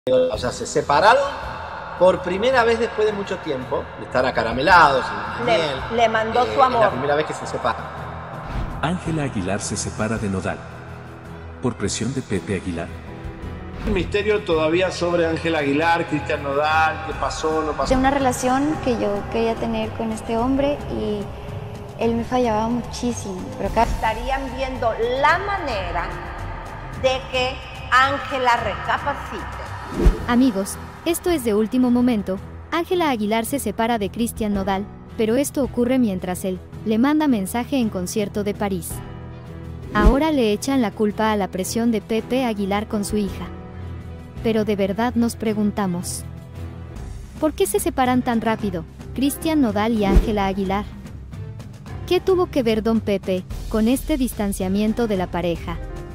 O sea, se separaron por primera vez después de mucho tiempo, de estar acaramelados y miel. Le mandó su amor. Es la primera vez que se separan. Ángela Aguilar se separa de Nodal. Por presión de Pepe Aguilar. El misterio todavía sobre Ángela Aguilar, Cristian Nodal, qué pasó, no pasó. De una relación que yo quería tener con este hombre y él me fallaba muchísimo. Pero acá estarían viendo la manera de que Ángela recapacite. Amigos, esto es de último momento. Ángela Aguilar se separa de Cristian Nodal, pero esto ocurre mientras él le manda mensaje en concierto de París. Ahora le echan la culpa a la presión de Pepe Aguilar con su hija. Pero de verdad nos preguntamos, ¿por qué se separan tan rápido, Cristian Nodal y Ángela Aguilar? ¿Qué tuvo que ver don Pepe con este distanciamiento de la pareja?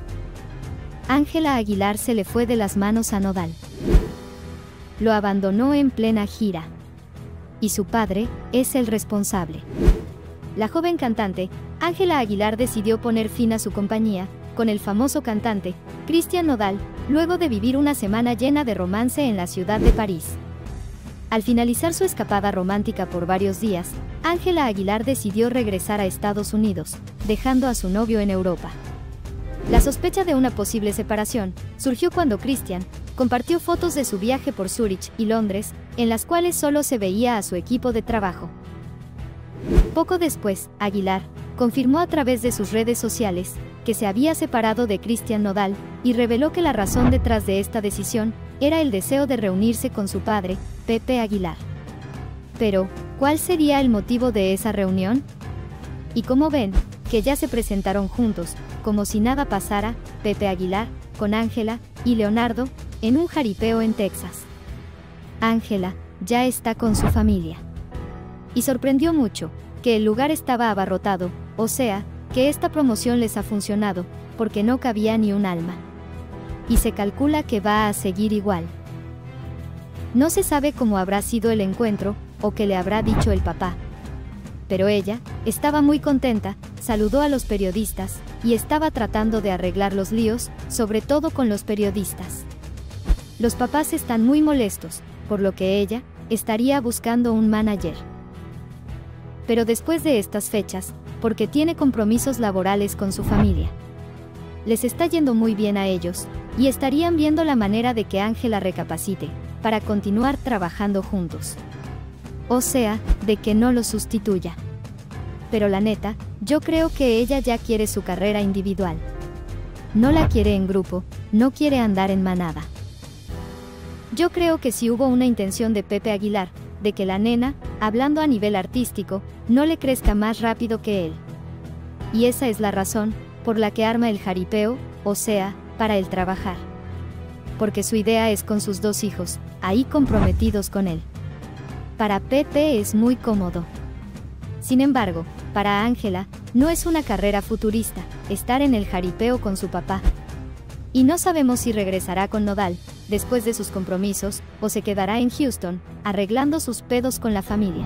Ángela Aguilar se le fue de las manos a Nodal. Lo abandonó en plena gira. Y su padre es el responsable. La joven cantante, Ángela Aguilar, decidió poner fin a su compañía con el famoso cantante Cristian Nodal, luego de vivir una semana llena de romance en la ciudad de París. Al finalizar su escapada romántica por varios días, Ángela Aguilar decidió regresar a Estados Unidos, dejando a su novio en Europa. La sospecha de una posible separación surgió cuando Cristian compartió fotos de su viaje por Zúrich y Londres, en las cuales solo se veía a su equipo de trabajo. Poco después, Aguilar confirmó a través de sus redes sociales que se había separado de Cristian Nodal y reveló que la razón detrás de esta decisión era el deseo de reunirse con su padre, Pepe Aguilar. Pero, ¿cuál sería el motivo de esa reunión? Y como ven, que ya se presentaron juntos, como si nada pasara, Pepe Aguilar, con Ángela y Leonardo, en un jaripeo en Texas. Ángela ya está con su familia. Y sorprendió mucho que el lugar estaba abarrotado, o sea, que esta promoción les ha funcionado, porque no cabía ni un alma. Y se calcula que va a seguir igual. No se sabe cómo habrá sido el encuentro, o qué le habrá dicho el papá. Pero ella estaba muy contenta, saludó a los periodistas, y estaba tratando de arreglar los líos, sobre todo con los periodistas. Los papás están muy molestos, por lo que ella estaría buscando un manager. Pero después de estas fechas, porque tiene compromisos laborales con su familia. Les está yendo muy bien a ellos, y estarían viendo la manera de que Ángela recapacite, para continuar trabajando juntos. O sea, de que no lo sustituya. Pero la neta, yo creo que ella ya quiere su carrera individual. No la quiere en grupo, no quiere andar en manada. Yo creo que si hubo una intención de Pepe Aguilar, de que la nena, hablando a nivel artístico, no le crezca más rápido que él. Y esa es la razón por la que arma el jaripeo, o sea, para el trabajar. Porque su idea es con sus dos hijos, ahí comprometidos con él. Para Pepe es muy cómodo. Sin embargo, para Ángela, no es una carrera futurista, estar en el jaripeo con su papá. Y no sabemos si regresará con Nodal, después de sus compromisos, o se quedará en Houston, arreglando sus pedos con la familia.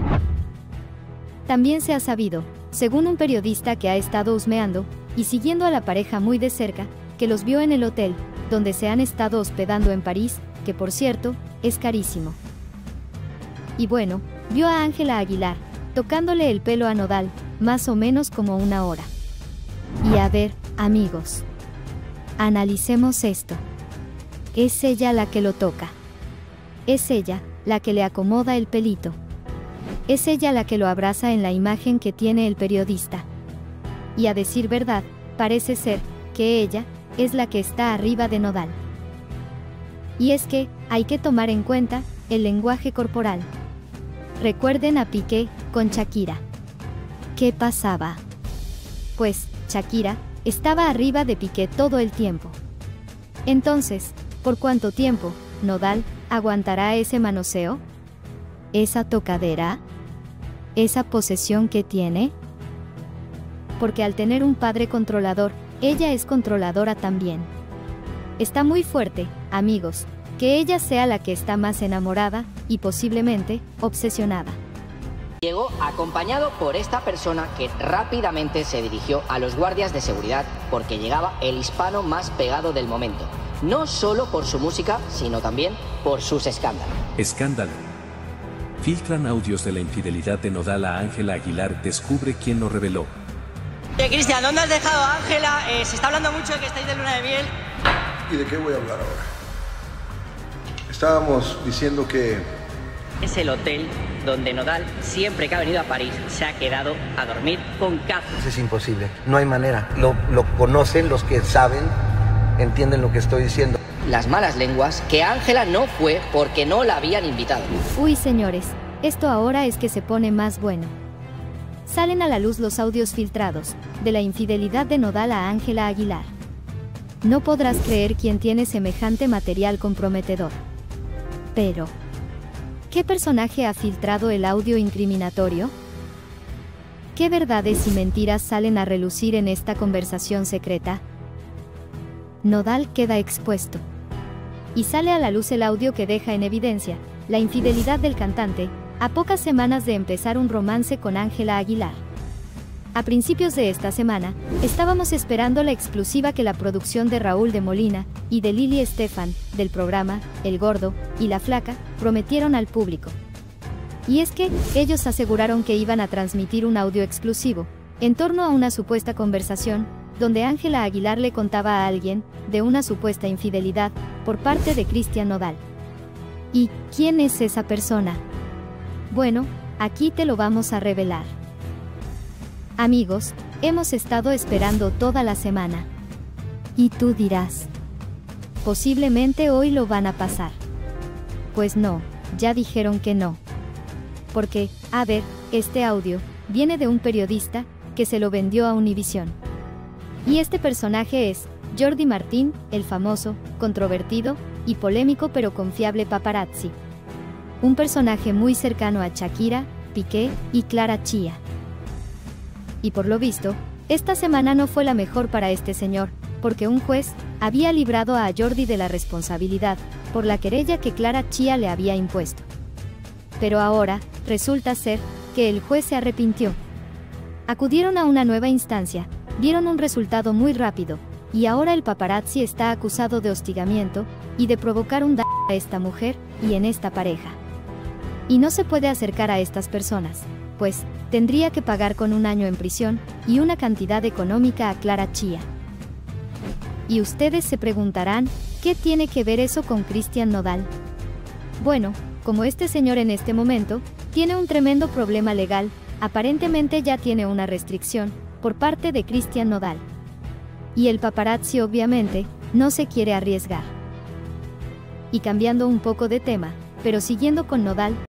También se ha sabido, según un periodista que ha estado husmeando, y siguiendo a la pareja muy de cerca, que los vio en el hotel, donde se han estado hospedando en París, que por cierto, es carísimo. Y bueno, vio a Ángela Aguilar, tocándole el pelo a Nodal, más o menos como una hora. Y a ver, amigos, analicemos esto. Es ella la que lo toca. Es ella la que le acomoda el pelito. Es ella la que lo abraza en la imagen que tiene el periodista. Y a decir verdad, parece ser que ella es la que está arriba de Nodal. Y es que hay que tomar en cuenta el lenguaje corporal. Recuerden a Piqué con Shakira. ¿Qué pasaba? Pues, Shakira estaba arriba de Piqué todo el tiempo. Entonces, ¿por cuánto tiempo Nodal aguantará ese manoseo? ¿Esa tocadera? ¿Esa posesión que tiene? Porque al tener un padre controlador, ella es controladora también. Está muy fuerte, amigos, que ella sea la que está más enamorada, y posiblemente, obsesionada. Llegó acompañado por esta persona que rápidamente se dirigió a los guardias de seguridad porque llegaba el hispano más pegado del momento. no solo por su música, sino también por sus escándalos. Escándalo. Filtran audios de la infidelidad de Nodal a Ángela Aguilar. Descubre quién lo reveló. Cristian, ¿dónde has dejado a Ángela? Se está hablando mucho de que estáis de luna de miel. ¿Y de qué voy a hablar ahora? Estábamos diciendo que... Es el hotel donde Nodal, siempre que ha venido a París, se ha quedado a dormir con Kath. Eso es imposible, no hay manera. Lo conocen los que saben, entienden lo que estoy diciendo. Las malas lenguas que Ángela no fue porque no la habían invitado. Uy, señores, esto ahora es que se pone más bueno. Salen a la luz los audios filtrados de la infidelidad de Nodal a Ángela Aguilar. No podrás creer quién tiene semejante material comprometedor. Pero, ¿qué personaje ha filtrado el audio incriminatorio? ¿Qué verdades y mentiras salen a relucir en esta conversación secreta? Nodal queda expuesto. Y sale a la luz el audio que deja en evidencia la infidelidad del cantante, a pocas semanas de empezar un romance con Ángela Aguilar. A principios de esta semana, estábamos esperando la exclusiva que la producción de Raúl de Molina y de Lili Estefan, del programa El Gordo y la Flaca, prometieron al público. Y es que, ellos aseguraron que iban a transmitir un audio exclusivo, en torno a una supuesta conversación, donde Ángela Aguilar le contaba a alguien, de una supuesta infidelidad, por parte de Cristian Nodal. ¿Y quién es esa persona? Bueno, aquí te lo vamos a revelar. Amigos, hemos estado esperando toda la semana. Y tú dirás, posiblemente hoy lo van a pasar. Pues no, ya dijeron que no. Porque, a ver, este audio viene de un periodista que se lo vendió a Univisión. Y este personaje es Jordi Martín, el famoso, controvertido y polémico pero confiable paparazzi. Un personaje muy cercano a Shakira, Piqué y Clara Chía. Y por lo visto, esta semana no fue la mejor para este señor, porque un juez había librado a Jordi de la responsabilidad por la querella que Clara Chía le había impuesto. Pero ahora, resulta ser que el juez se arrepintió. Acudieron a una nueva instancia, dieron un resultado muy rápido, y ahora el paparazzi está acusado de hostigamiento y de provocar un daño a esta mujer y en esta pareja. Y no se puede acercar a estas personas, pues tendría que pagar con 1 año en prisión y una cantidad económica a Clara Chía. Y ustedes se preguntarán, ¿qué tiene que ver eso con Cristian Nodal? Bueno, como este señor en este momento tiene un tremendo problema legal, aparentemente ya tiene una restricción por parte de Cristian Nodal. Y el paparazzi obviamente no se quiere arriesgar. Y cambiando un poco de tema, pero siguiendo con Nodal,